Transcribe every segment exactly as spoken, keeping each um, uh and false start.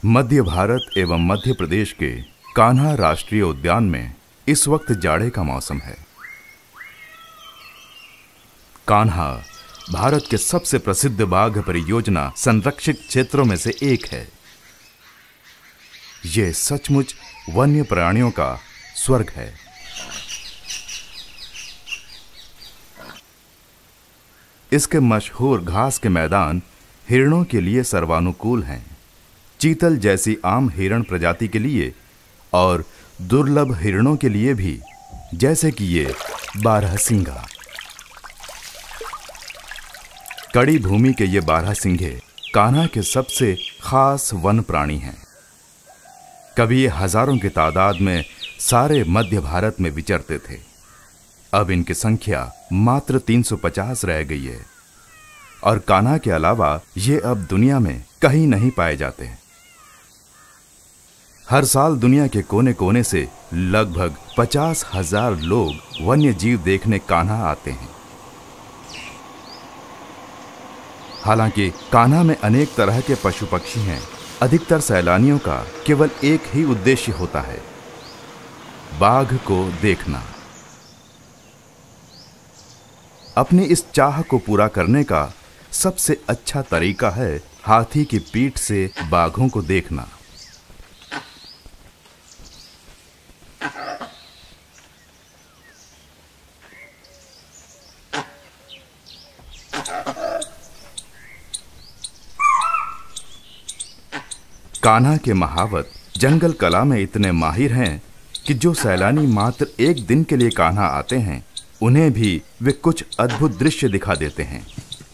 मध्य भारत एवं मध्य प्रदेश के कान्हा राष्ट्रीय उद्यान में इस वक्त जाड़े का मौसम है। कान्हा भारत के सबसे प्रसिद्ध बाघ परियोजना संरक्षित क्षेत्रों में से एक है। यह सचमुच वन्य प्राणियों का स्वर्ग है। इसके मशहूर घास के मैदान हिरणों के लिए सर्वानुकूल हैं, चीतल जैसी आम हिरण प्रजाति के लिए और दुर्लभ हिरणों के लिए भी, जैसे कि ये बारहसिंगा। कड़ी भूमि के ये बारहसिंगे कान्हा के सबसे खास वन प्राणी हैं। कभी ये हजारों की तादाद में सारे मध्य भारत में विचरते थे। अब इनकी संख्या मात्र तीन सौ पचास रह गई है और कान्हा के अलावा ये अब दुनिया में कहीं नहीं पाए जाते। हर साल दुनिया के कोने कोने से लगभग पचास हजार लोग वन्य जीव देखने कान्हा आते हैं। हालांकि कान्हा में अनेक तरह के पशु पक्षी हैं। अधिकतर सैलानियों का केवल एक ही उद्देश्य होता है, बाघ को देखना। अपनी इस चाह को पूरा करने का सबसे अच्छा तरीका है हाथी की पीठ से बाघों को देखना। कान्हा के महावत जंगल कला में इतने माहिर हैं कि जो सैलानी मात्र एक दिन के लिए कान्हा आते हैं, उन्हें भी वे कुछ अद्भुत दृश्य दिखा देते हैं।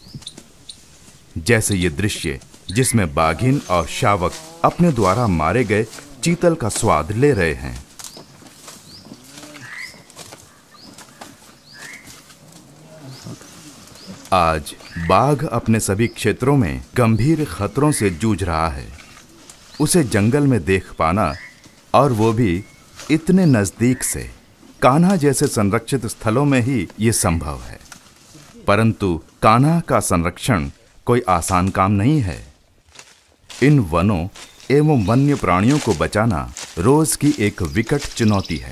जैसे ये दृश्य जिसमें बाघिन और शावक अपने द्वारा मारे गए चीतल का स्वाद ले रहे हैं। आज बाघ अपने सभी क्षेत्रों में गंभीर खतरों से जूझ रहा है। उसे जंगल में देख पाना, और वो भी इतने नजदीक से, कान्हा जैसे संरक्षित स्थलों में ही ये संभव है। परंतु कान्हा का संरक्षण कोई आसान काम नहीं है। इन वनों एवं वन्य प्राणियों को बचाना रोज की एक विकट चुनौती है।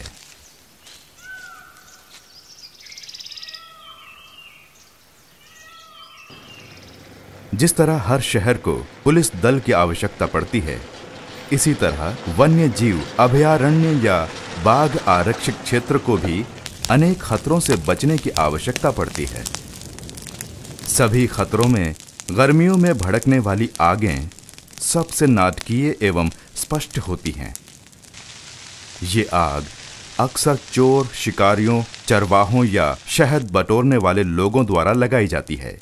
जिस तरह हर शहर को पुलिस दल की आवश्यकता पड़ती है, इसी तरह वन्य जीव अभयारण्य या बाघ आरक्षित क्षेत्र को भी अनेक खतरों से बचने की आवश्यकता पड़ती है। सभी खतरों में गर्मियों में भड़कने वाली आगें सबसे नाटकीय एवं स्पष्ट होती हैं। ये आग अक्सर चोर, शिकारियों, चरवाहों या शहद बटोरने वाले लोगों द्वारा लगाई जाती है।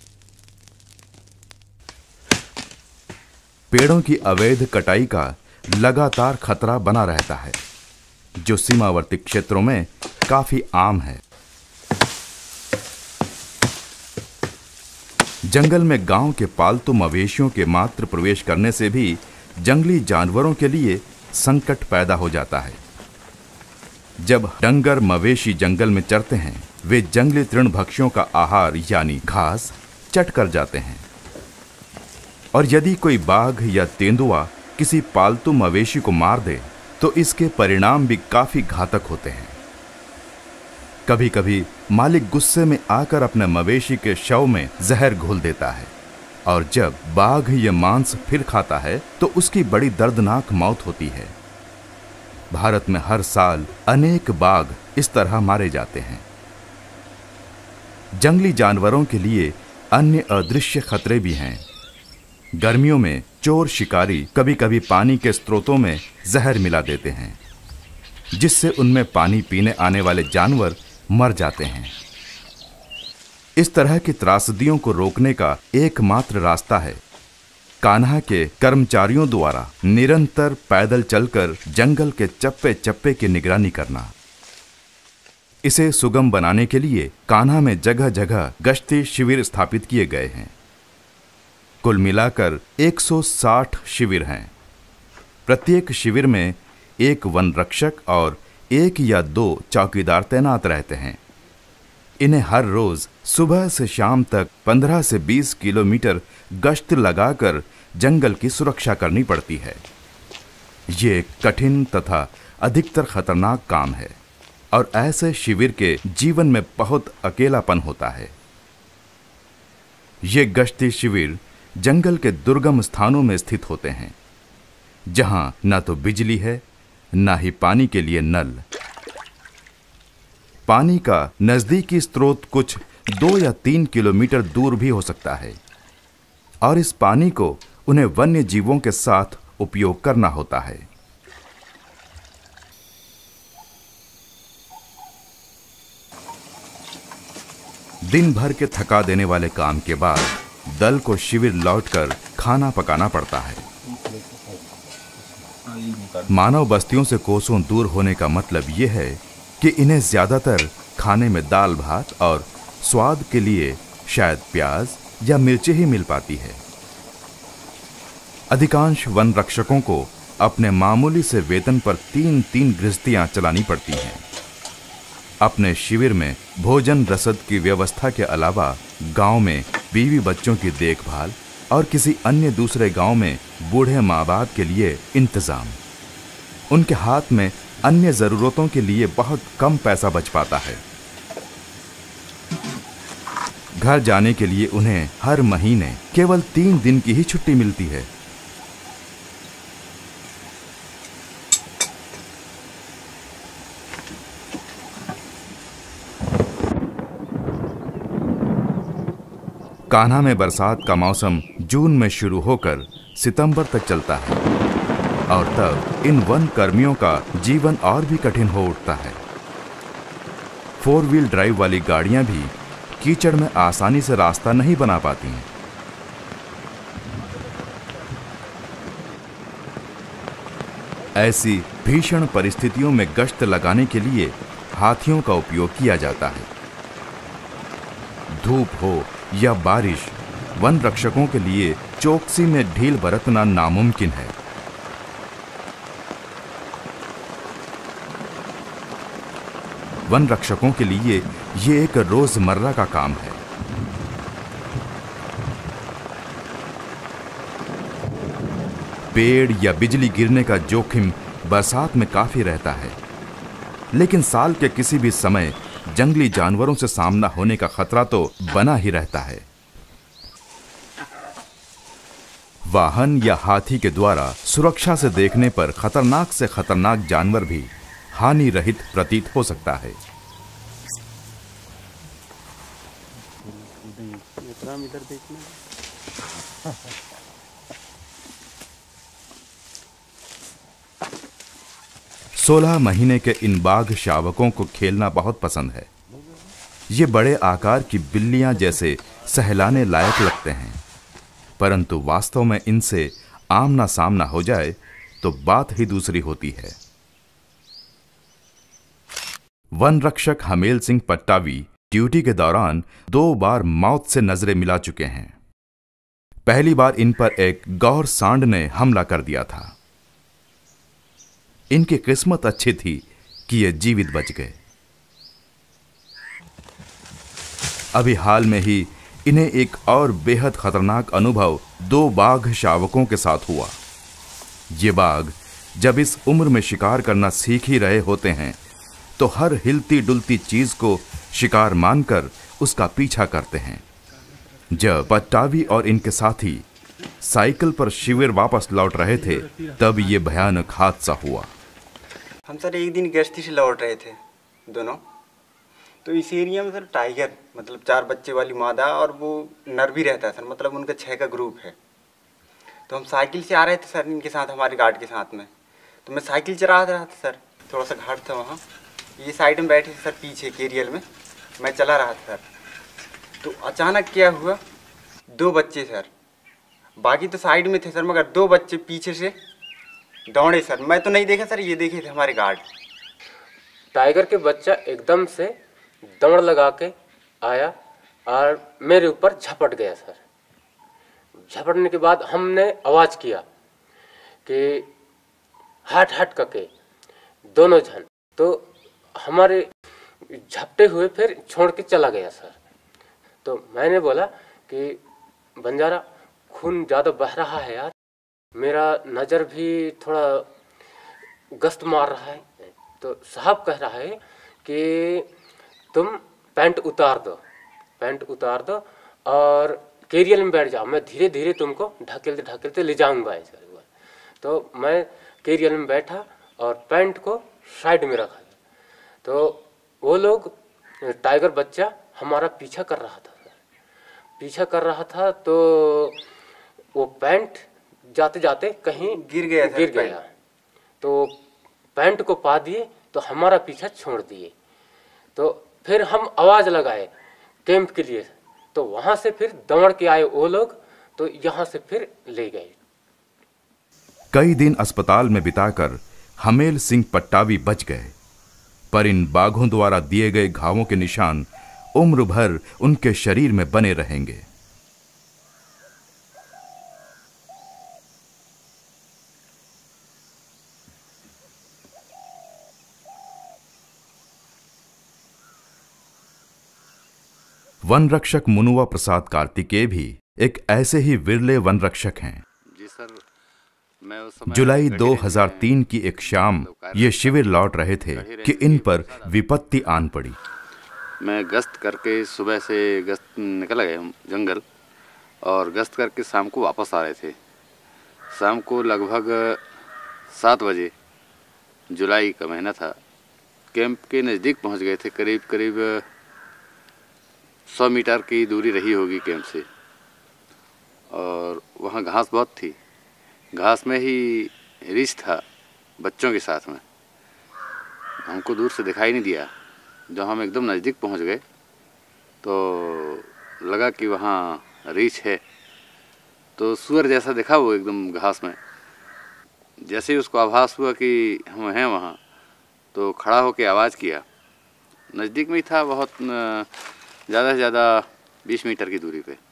पेड़ों की अवैध कटाई का लगातार खतरा बना रहता है, जो सीमावर्ती क्षेत्रों में काफी आम है। जंगल में गांव के पालतू मवेशियों के मात्र प्रवेश करने से भी जंगली जानवरों के लिए संकट पैदा हो जाता है। जब डंगर मवेशी जंगल में चरते हैं, वे जंगली तृणभक्षियों का आहार यानी घास चट कर जाते हैं। और यदि कोई बाघ या तेंदुआ किसी पालतू मवेशी को मार दे, तो इसके परिणाम भी काफी घातक होते हैं। कभी कभी मालिक गुस्से में आकर अपने मवेशी के शव में जहर घोल देता है, और जब बाघ ये मांस फिर खाता है तो उसकी बड़ी दर्दनाक मौत होती है। भारत में हर साल अनेक बाघ इस तरह मारे जाते हैं। जंगली जानवरों के लिए अन्य अदृश्य खतरे भी हैं। गर्मियों में चोर शिकारी कभी कभी पानी के स्रोतों में जहर मिला देते हैं, जिससे उनमें पानी पीने आने वाले जानवर मर जाते हैं। इस तरह की त्रासदियों को रोकने का एकमात्र रास्ता है कान्हा के कर्मचारियों द्वारा निरंतर पैदल चलकर जंगल के चप्पे चप्पे की निगरानी करना। इसे सुगम बनाने के लिए कान्हा में जगह जगह गश्ती शिविर स्थापित किए गए हैं। कुल मिलाकर एक सौ साठ शिविर हैं। प्रत्येक शिविर में एक वन रक्षक और एक या दो चौकीदार तैनात रहते हैं। इन्हें हर रोज सुबह से शाम तक पंद्रह से बीस किलोमीटर गश्त लगाकर जंगल की सुरक्षा करनी पड़ती है। ये एक कठिन तथा अधिकतर खतरनाक काम है और ऐसे शिविर के जीवन में बहुत अकेलापन होता है। ये गश्ती शिविर जंगल के दुर्गम स्थानों में स्थित होते हैं, जहां न तो बिजली है, न ही पानी के लिए नल। पानी का नजदीकी स्रोत कुछ दो या तीन किलोमीटर दूर भी हो सकता है और इस पानी को उन्हें वन्य जीवों के साथ उपयोग करना होता है। दिन भर के थका देने वाले काम के बाद दल को शिविर लौटकर खाना पकाना पड़ता है। मानव बस्तियों से कोसों दूर होने का मतलब यह है कि इन्हें ज्यादातर खाने में दाल भात और स्वाद के लिए शायद प्याज या मिर्ची ही मिल पाती है। अधिकांश वन रक्षकों को अपने मामूली से वेतन पर तीन तीन गृहस्थियां चलानी पड़ती हैं। अपने शिविर में भोजन रसद की व्यवस्था के अलावा गांव में बीवी बच्चों की देखभाल और किसी अन्य दूसरे गांव में बूढ़े माँ बाप के लिए इंतजाम। उनके हाथ में अन्य जरूरतों के लिए बहुत कम पैसा बच पाता है। घर जाने के लिए उन्हें हर महीने केवल तीन दिन की ही छुट्टी मिलती है। कान्हा में बरसात का मौसम जून में शुरू होकर सितंबर तक चलता है और तब इन वन कर्मियों का जीवन और भी कठिन हो उठता है। फोर व्हील ड्राइव वाली गाड़ियां भी कीचड़ में आसानी से रास्ता नहीं बना पाती हैं। ऐसी भीषण परिस्थितियों में गश्त लगाने के लिए हाथियों का उपयोग किया जाता है। धूप हो या बारिश, वन रक्षकों के लिए चौकसी में ढील बरतना नामुमकिन है। वन रक्षकों के लिए यह एक रोजमर्रा का काम है। पेड़ या बिजली गिरने का जोखिम बरसात में काफी रहता है, लेकिन साल के किसी भी समय जंगली जानवरों से सामना होने का खतरा तो बना ही रहता है। वाहन या हाथी के द्वारा सुरक्षा से देखने पर खतरनाक से खतरनाक जानवर भी हानि रहित प्रतीत हो सकता है। सोलह महीने के इन बाघ शावकों को खेलना बहुत पसंद है। ये बड़े आकार की बिल्लियां जैसे सहलाने लायक लगते हैं, परंतु वास्तव में इनसे आमना सामना हो जाए तो बात ही दूसरी होती है। वन रक्षक हमेल सिंह पट्टावी ड्यूटी के दौरान दो बार मौत से नजरें मिला चुके हैं। पहली बार इन पर एक गौर सांड ने हमला कर दिया था। इनकी किस्मत अच्छी थी कि ये जीवित बच गए। अभी हाल में ही इन्हें एक और बेहद खतरनाक अनुभव दो बाघ शावकों के साथ हुआ। ये बाघ जब इस उम्र में शिकार करना सीख ही रहे होते हैं तो हर हिलती डुलती चीज को शिकार मानकर उसका पीछा करते हैं। जब पट्टावी और इनके साथी साइकिल पर शिविर वापस लौट रहे थे तब ये भयानक हादसा हुआ। हम सर एक दिन गश्ती से लौट रहे थे दोनों, तो इस एरिया में सर टाइगर मतलब चार बच्चे वाली मादा और वो नर भी रहता है सर, मतलब उनका छः का ग्रुप है। तो हम साइकिल से आ रहे थे सर इनके साथ, हमारे गार्ड के साथ में। तो मैं साइकिल चला रहा था सर, थोड़ा सा घाट था वहाँ, ये साइड में बैठे थे सर पीछे केरियल में, मैं चला रहा था सर। तो अचानक क्या हुआ, दो बच्चे सर, बाकी तो साइड में थे सर, मगर दो बच्चे पीछे से दौड़े सर। मैं तो नहीं देखा सर, ये देखे थे हमारे गार्ड। टाइगर के बच्चा एकदम से दौड़ लगा के आया और मेरे ऊपर झपट गया सर। झपटने के बाद हमने आवाज़ किया कि हट हट करके दोनों जन, तो हमारे झपटे हुए फिर छोड़ के चला गया सर। तो मैंने बोला कि बंजारा खून ज़्यादा बह रहा है यार, मेरा नज़र भी थोड़ा गश्त मार रहा है। तो साहब कह रहा है कि तुम पैंट उतार दो, पैंट उतार दो और कैरियर में बैठ जाओ, मैं धीरे धीरे तुमको ढकेलते ढकेलते ले जाऊंगा ऐसा हुआ। तो मैं कैरियर में बैठा और पैंट को साइड में रखा। तो वो लोग, टाइगर बच्चा हमारा पीछा कर रहा था, पीछा कर रहा था। तो वो पैंट जाते जाते कहीं गिर गया गिर गया। तो पैंट को पा दिए तो हमारा पीछा छोड़ दिए। तो फिर हम आवाज़ लगाए कैंप के लिए, तो वहाँ से फिर दौड़ के आए वो लोग, तो यहाँ से फिर ले गए। कई दिन अस्पताल में बिताकर हमेल सिंह पट्टावी बच गए, पर इन बाघों द्वारा दिए गए घावों के निशान उम्र भर उनके शरीर में बने रहेंगे। वन रक्षक मुनुआ प्रसाद कार्तिकेय भी एक ऐसे ही विरले वन रक्षक हैं। जी सर, मैं उस समय जुलाई दो हज़ार तीन की एक शाम ये शिविर लौट रहे थे कि इन पर विपत्ति आन पड़ी। मैं गश्त करके सुबह से गश्त निकल गए हम जंगल, और गश्त करके शाम को वापस आ रहे थे। शाम को लगभग सात बजे, जुलाई का महीना था, कैंप के नज़दीक पहुंच गए थे। करीब करीब सौ मीटर की दूरी रही होगी कैंप से, और वहाँ घास बहुत थी। घास में ही रीछ था बच्चों के साथ में। हमको दूर से दिखाई नहीं दिया। जब हम एकदम नज़दीक पहुँच गए तो लगा कि वहाँ रीछ है। तो सुअर जैसा दिखा वो एकदम घास में। जैसे ही उसको आभास हुआ कि हम हैं वहाँ, तो खड़ा होकर आवाज़ किया। नज़दीक में ही था, बहुत ज़्यादा से ज़्यादा बीस मीटर की दूरी पे।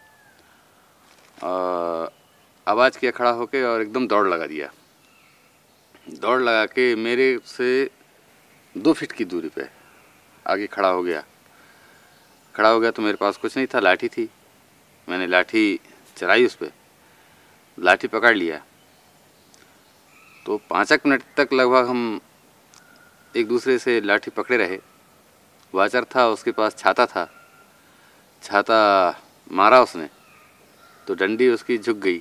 आवाज़ किया खड़ा होके, और एकदम दौड़ लगा दिया। दौड़ लगा के मेरे से दो फीट की दूरी पे आगे खड़ा हो गया। खड़ा हो गया तो मेरे पास कुछ नहीं था, लाठी थी। मैंने लाठी चलाई उस पर, लाठी पकड़ लिया। तो पाँच एक मिनट तक लगभग हम एक दूसरे से लाठी पकड़े रहे। वाचर था, उसके पास छाता था, छाता मारा उसने तो डंडी उसकी झुक गई।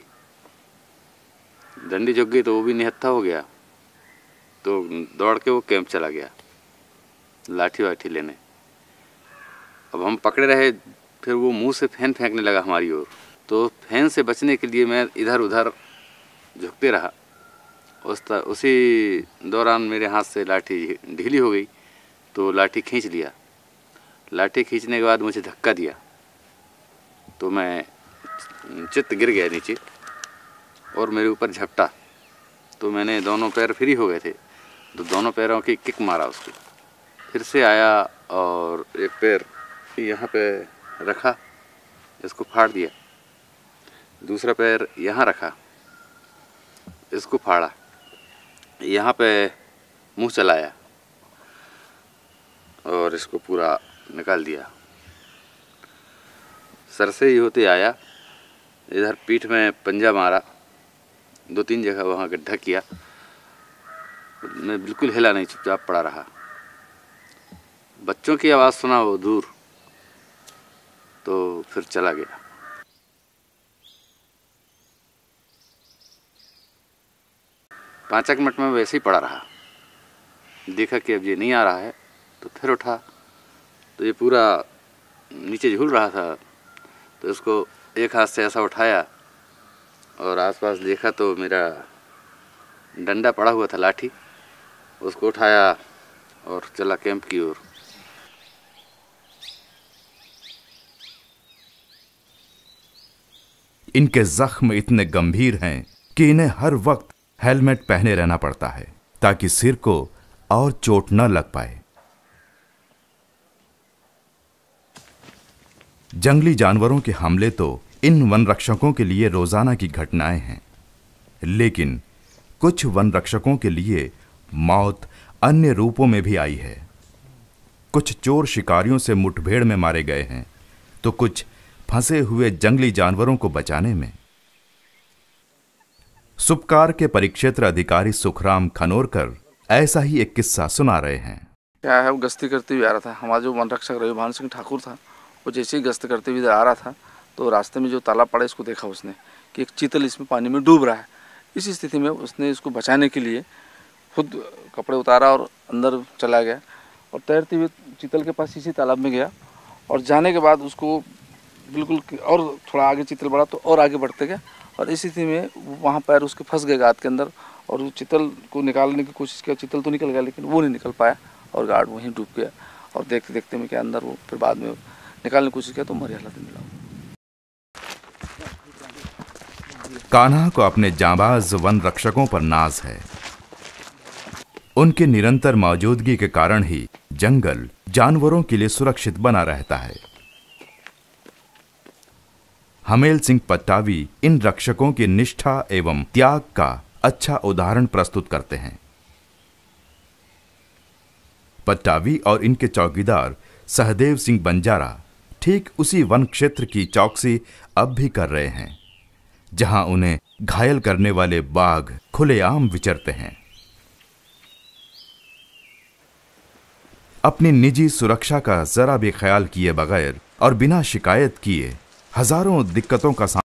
डंडी झुक गई तो वो भी निहत्था हो गया। तो दौड़ के वो कैंप चला गया लाठी वाठी लेने। अब हम पकड़े रहे, फिर वो मुंह से फैन फेंकने लगा हमारी ओर। तो फैन से बचने के लिए मैं इधर उधर झुकते रहा। उस उसी दौरान मेरे हाथ से लाठी ढीली हो गई, तो लाठी खींच लिया। लाठी खींचने के बाद मुझे धक्का दिया, तो मैं चित्त गिर गया नीचे और मेरे ऊपर झपटा। तो मैंने दोनों पैर फ्री हो गए थे, तो दोनों पैरों की किक मारा उसको। फिर से आया और एक पैर यहाँ पे रखा, इसको फाड़ दिया। दूसरा पैर यहाँ रखा, इसको फाड़ा। यहाँ पे मुंह चलाया और इसको पूरा निकाल दिया। सर से ही होते आया, इधर पीठ में पंजा मारा, दो तीन जगह वहाँ गड्ढा किया। मैं बिल्कुल हिला नहीं, चुपचाप पड़ा रहा। बच्चों की आवाज़ सुना वो दूर, तो फिर चला गया। पाँच एक मिनट में वैसे ही पड़ा रहा। देखा कि अब ये नहीं आ रहा है, तो फिर उठा, तो ये पूरा नीचे झूल रहा था। तो इसको एक हाथ से ऐसा उठाया और आसपास देखा तो मेरा डंडा पड़ा हुआ था, लाठी, उसको उठाया और चला कैंप की ओर। इनके जख्म इतने गंभीर हैं कि इन्हें हर वक्त हेलमेट पहने रहना पड़ता है ताकि सिर को और चोट न लग पाए। जंगली जानवरों के हमले तो इन वन रक्षकों के लिए रोजाना की घटनाएं हैं, लेकिन कुछ वन रक्षकों के लिए मौत अन्य रूपों में भी आई है। कुछ चोर शिकारियों से मुठभेड़ में मारे गए हैं, तो कुछ फंसे हुए जंगली जानवरों को बचाने में। सुपकार के परिक्षेत्र अधिकारी सुखराम खनोरकर ऐसा ही एक किस्सा सुना रहे हैं। क्या है, वो गश्ती करते हुए आ रहा था। हमारा जो वन रक्षक रविभान सिंह ठाकुर था, वो जैसे ही गश्त करते हुए इधर आ रहा था तो रास्ते में जो तालाब पड़ा इसको देखा उसने कि एक चीतल इसमें पानी में डूब रहा है। इस स्थिति में उसने इसको बचाने के लिए खुद कपड़े उतारा और अंदर चला गया और तैरते हुए चीतल के पास इसी तालाब में गया और जाने के बाद उसको बिल्कुल और थोड़ा आगे चीतल बढ़ा तो और आगे बढ़ते गया और इस स्थिति में वहाँ पैर उसके फंस गए गाद के अंदर और वो चीतल को निकालने की कोशिश किया। चीतल तो निकल गया लेकिन वो नहीं निकल पाया और गार्ड वहीं डूब गया और देखते देखते में क्या अंदर वो फिर बाद में निकालने की कोशिश किया तो मरी हालत में मिला। कान्हा को अपने जांबाज वन रक्षकों पर नाज है। उनके निरंतर मौजूदगी के कारण ही जंगल जानवरों के लिए सुरक्षित बना रहता है। हमेल सिंह पट्टावी इन रक्षकों की निष्ठा एवं त्याग का अच्छा उदाहरण प्रस्तुत करते हैं। पट्टावी और इनके चौकीदार सहदेव सिंह बंजारा ठीक उसी वन क्षेत्र की चौकसी अब भी कर रहे हैं जहां उन्हें घायल करने वाले बाघ खुलेआम विचरते हैं। अपनी निजी सुरक्षा का जरा भी ख्याल किए बगैर और बिना शिकायत किए हजारों दिक्कतों का